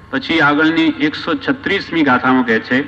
પછી આગળની 136મી ગાથામાં કહે છે,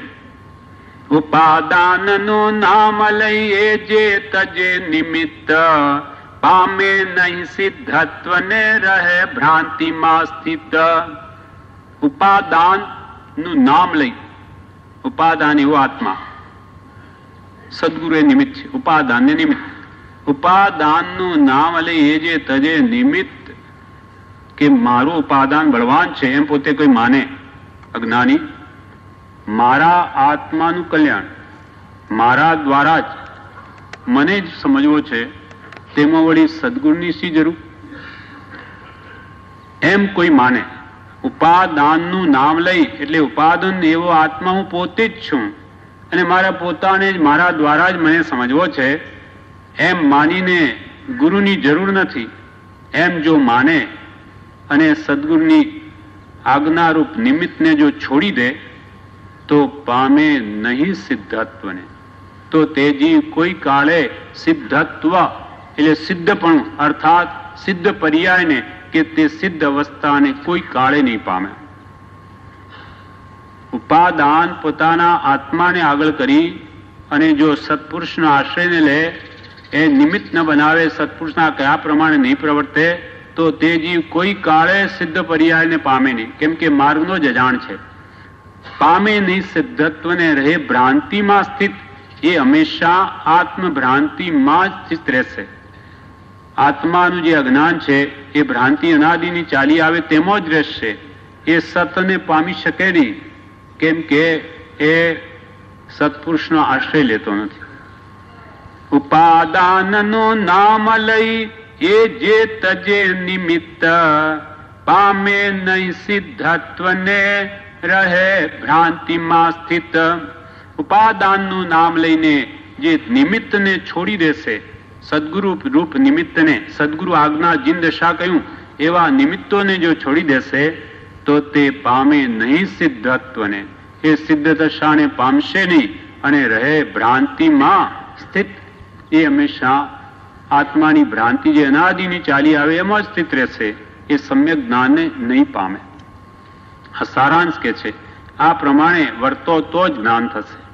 ઉપાદાનનું નામ લઈએ જે તજે નિમિત્ત, પામે નહીં સિદ્ધત્વને રહે ભ્રાંતિમાં સ્થિત. ઉપાદાન નું નામ લઈ, ઉપાદાન એવો આત્મા, સદગુરુ એ નિમિત્ત છે, ઉપાદાન ને નિમિત્ત. ઉપાદાનનું નામ લઈ એ જે તજે નિમિત્ત, કે મારું ઉપાદાન બળવાન છે એમ પોતે કોઈ માને અજ્ઞાની, મારા આત્માનું કલ્યાણ મારા દ્વારા જ મને જ સમજવો છે, તેમાં વળી સદગુરુની શી જરૂર એમ કોઈ માને. ઉપાદાનનું નામ લઈ એટલે ઉપાદાન એવો આત્મા હું પોતે જ છું અને મારા પોતાને જ મારા દ્વારા જ મને સમજવો છે એમ માનીને ગુરુની જરૂર નથી એમ જો માને અને સદગુરુની આજ્ઞારૂપ નિમિત્તને જો છોડી દે તો પામે નહીં સિદ્ધત્વને. તો તે જીવ કોઈ કાળે સિદ્ધત્વ એટલે સિદ્ધપણું અર્થાત સિદ્ધ પર્યાયને કે તે સિદ્ધ અવસ્થાને કોઈ કાળે નહીં પામે. ઉપાદાન પોતાના આત્માને આગળ કરી અને જો સત્પુરુષના આશ્રયને લે, એ નિમિત્ત ન બનાવે, સત્પુરુષના કયા પ્રમાણે નહીં પ્રવર્તે, તો તે જીવ કોઈ કાળે સિદ્ધ પર્યાયને પામે નહીં, કેમ કે માર્ગનો જ અજાણ છે. પામે નહીં સિદ્ધત્વને રહે ભ્રાંતિમાં સ્થિત, એ હંમેશા આત્મભ્રાંતિમાં જ સ્થિત રહેશે. આત્માનું જે અજ્ઞાન છે એ ભ્રાંતિ અનાદિની ચાલી આવે તેમાં જ રહેશે. એ સતને પામી શકે નહીં, કેમ કે એ સત્પુરુષનો આશ્રય લેતો નથી. ઉપાદાનનું નામ લઈ એ જે તજે નિમિત્ત, પામે નહીં સિદ્ધત્વને રહે ભ્રાંતિમાં સ્થિત. ઉપાદાનનું નામ લઈને જે નિમિત્તને છોડી દેશે, સદગુરુ રૂપ નિમિત્તને, સદગુરુ આજ્ઞા જીન દશા કહ્યું એવા નિમિત્તોને જો છોડી દેશે તો તે પામે નહીં સિદ્ધત્વને, એ સિદ્ધ દશાને પામશે નહીં અને રહે ભ્રાંતિમાં સ્થિત. એ હંમેશા આત્માની ભ્રાંતિ જે અનાદિની ચાલી આવે એમાં જ સ્થિત રહેશે, એ સમ્યક જ્ઞાનને નહીં પામે. આ સારાંશ કે છે, આ પ્રમાણે વર્તો તો જ જ્ઞાન થશે.